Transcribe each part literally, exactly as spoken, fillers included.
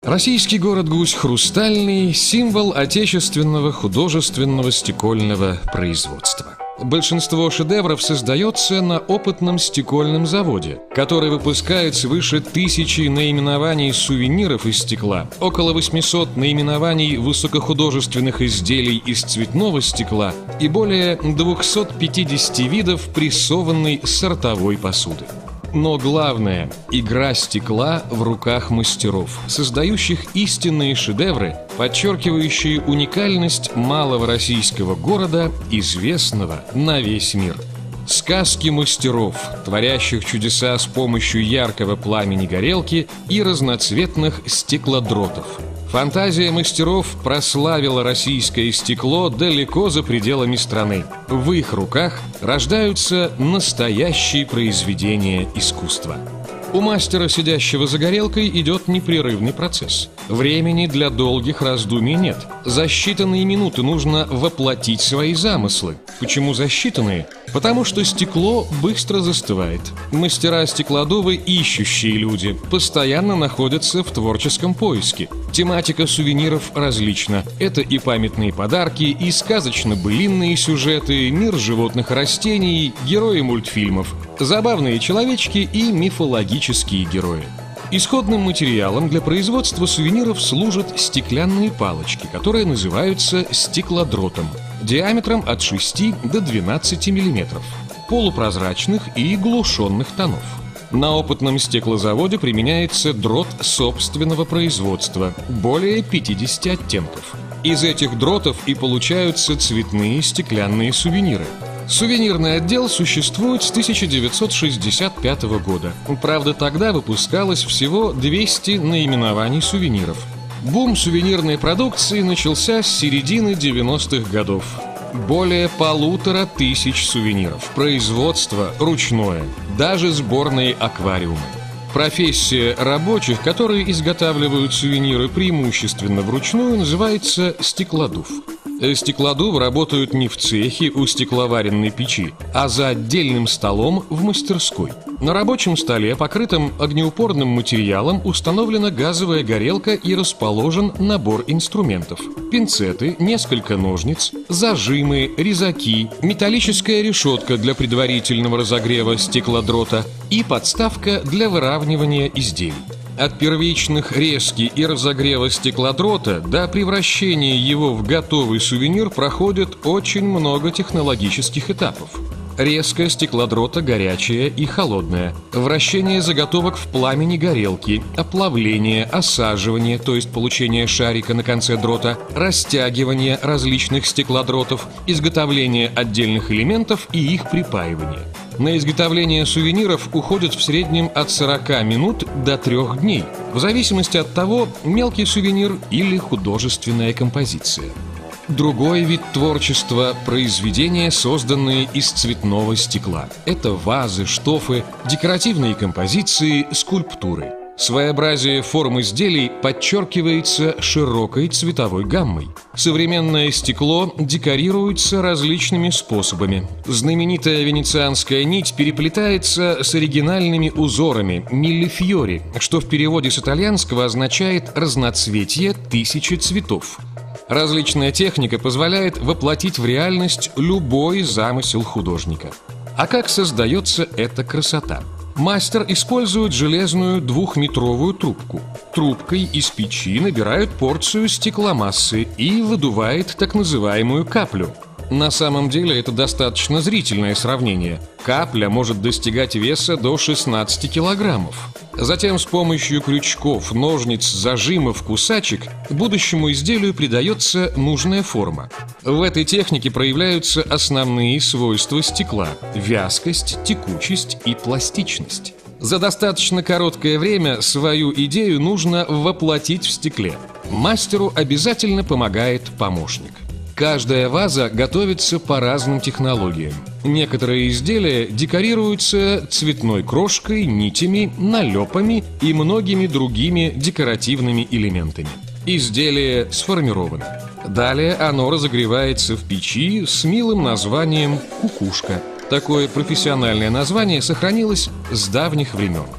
Российский город Гусь Хрустальный – символ отечественного художественного стекольного производства. Большинство шедевров создается на опытном стекольном заводе, который выпускает свыше тысячи наименований сувениров из стекла, около восьмисот наименований высокохудожественных изделий из цветного стекла и более двухсот пятидесяти видов прессованной сортовой посуды. Но главное – игра стекла в руках мастеров, создающих истинные шедевры, подчеркивающие уникальность малого российского города, известного на весь мир. Сказки мастеров, творящих чудеса с помощью яркого пламени горелки и разноцветных стеклодротов. Фантазия мастеров прославила российское стекло далеко за пределами страны. В их руках рождаются настоящие произведения искусства. У мастера, сидящего за горелкой, идет непрерывный процесс. Времени для долгих раздумий нет. За считанные минуты нужно воплотить свои замыслы. Почему за считанные? Потому что стекло быстро застывает. Мастера-стеклодувы – ищущие люди, постоянно находятся в творческом поиске. Тематика сувениров различна. Это и памятные подарки, и сказочно-былинные сюжеты, мир животных и растений, герои мультфильмов, забавные человечки и мифологические герои. Исходным материалом для производства сувениров служат стеклянные палочки, которые называются стеклодротом, диаметром от шести до двенадцати миллиметров, полупрозрачных и глушенных тонов. На опытном стеклозаводе применяется дрот собственного производства, более пятидесяти оттенков. Из этих дротов и получаются цветные стеклянные сувениры. Сувенирный отдел существует с тысяча девятьсот шестьдесят пятого года. Правда, тогда выпускалось всего двести наименований сувениров. Бум сувенирной продукции начался с середины девяностых годов. Более полутора тысяч сувениров. Производство ручное. Даже сборные аквариумы. Профессия рабочих, которые изготавливают сувениры преимущественно вручную, называется стеклодув. Стеклодувы работают не в цехе у стекловаренной печи, а за отдельным столом в мастерской. На рабочем столе, покрытом огнеупорным материалом, установлена газовая горелка и расположен набор инструментов: пинцеты, несколько ножниц, зажимы, резаки, металлическая решетка для предварительного разогрева стеклодрота и подставка для выравнивания изделий. От первичных резки и разогрева стеклодрота до превращения его в готовый сувенир проходит очень много технологических этапов. Резка стеклодрота горячая и холодная, вращение заготовок в пламени горелки, оплавление, осаживание, то есть получение шарика на конце дрота, растягивание различных стеклодротов, изготовление отдельных элементов и их припаивание. На изготовление сувениров уходит в среднем от сорока минут до трёх дней, в зависимости от того, мелкий сувенир или художественная композиция. Другой вид творчества – произведения, созданные из цветного стекла. Это вазы, штофы, декоративные композиции, скульптуры. Своеобразие форм изделий подчеркивается широкой цветовой гаммой. Современное стекло декорируется различными способами. Знаменитая венецианская нить переплетается с оригинальными узорами миллефьори, что в переводе с итальянского означает «разноцветие тысячи цветов». Различная техника позволяет воплотить в реальность любой замысел художника. А как создается эта красота? Мастер использует железную двухметровую трубку. Трубкой из печи набирают порцию стекломассы и выдувает так называемую каплю. На самом деле это достаточно зрительное сравнение. Капля может достигать веса до шестнадцати килограммов. Затем с помощью крючков, ножниц, зажимов, кусачек будущему изделию придается нужная форма. В этой технике проявляются основные свойства стекла – вязкость, текучесть и пластичность. За достаточно короткое время свою идею нужно воплотить в стекле. Мастеру обязательно помогает помощник. Каждая ваза готовится по разным технологиям. Некоторые изделия декорируются цветной крошкой, нитями, налепами и многими другими декоративными элементами. Изделие сформировано. Далее оно разогревается в печи с милым названием «кукушка». Такое профессиональное название сохранилось с давних времен.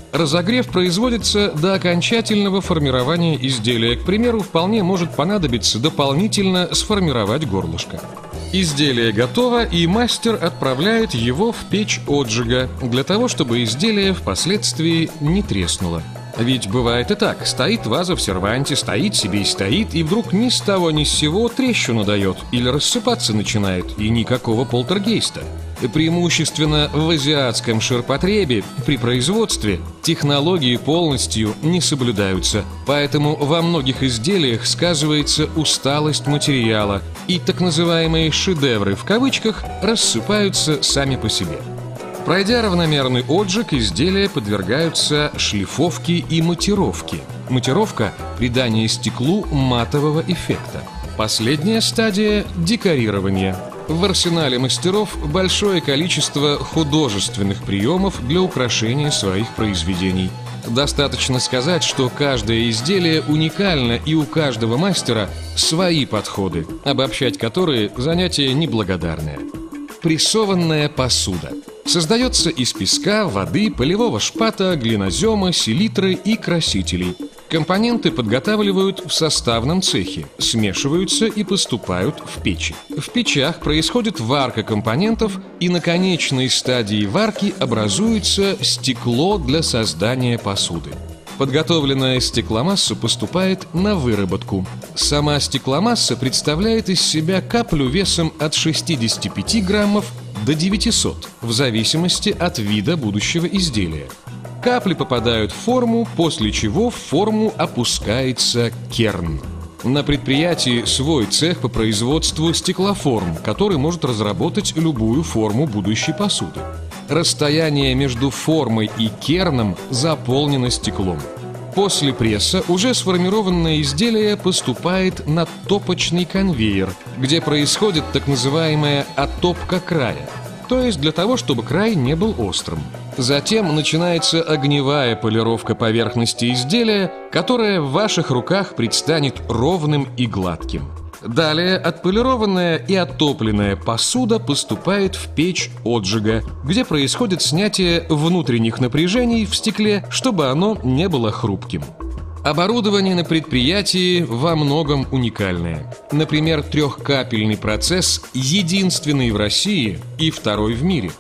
Разогрев производится до окончательного формирования изделия. К примеру, вполне может понадобиться дополнительно сформировать горлышко. Изделие готово, и мастер отправляет его в печь отжига, для того, чтобы изделие впоследствии не треснуло. Ведь бывает и так: стоит ваза в серванте, стоит себе и стоит, и вдруг ни с того ни с сего трещину дает или рассыпаться начинает, и никакого полтергейста. Преимущественно в азиатском ширпотребе при производстве технологии полностью не соблюдаются, поэтому во многих изделиях сказывается усталость материала, и так называемые «шедевры» в кавычках рассыпаются сами по себе. Пройдя равномерный отжиг, изделия подвергаются шлифовке и матировке. Матировка – придание стеклу матового эффекта. Последняя стадия – декорирование. В арсенале мастеров большое количество художественных приемов для украшения своих произведений. Достаточно сказать, что каждое изделие уникально, и у каждого мастера свои подходы, обобщать которые – занятие неблагодарное. Прессованная посуда. Создается из песка, воды, полевого шпата, глинозема, селитры и красителей. Компоненты подготавливают в составном цехе, смешиваются и поступают в печи. В печах происходит варка компонентов, и на конечной стадии варки образуется стекло для создания посуды. Подготовленная стекломасса поступает на выработку. Сама стекломасса представляет из себя каплю весом от шестидесяти пяти граммов до девятисот, в зависимости от вида будущего изделия. Капли попадают в форму, после чего в форму опускается керн. На предприятии свой цех по производству стеклоформ, который может разработать любую форму будущей посуды. Расстояние между формой и керном заполнено стеклом. После пресса уже сформированное изделие поступает на топочный конвейер, где происходит так называемая оттопка края, то есть для того, чтобы край не был острым. Затем начинается огневая полировка поверхности изделия, которая в ваших руках предстанет ровным и гладким. Далее отполированная и оттопленная посуда поступает в печь отжига, где происходит снятие внутренних напряжений в стекле, чтобы оно не было хрупким. Оборудование на предприятии во многом уникальное. Например, трехкапельный процесс единственный в России и второй в мире.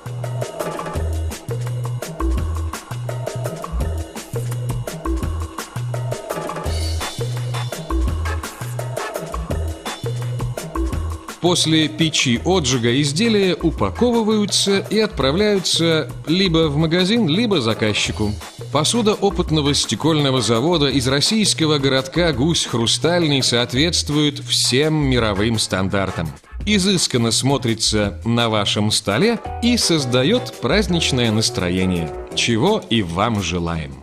После печи отжига изделия упаковываются и отправляются либо в магазин, либо заказчику. Посуда опытного стекольного завода из российского городка Гусь Хрустальный соответствует всем мировым стандартам. Изысканно смотрится на вашем столе и создает праздничное настроение, чего и вам желаем.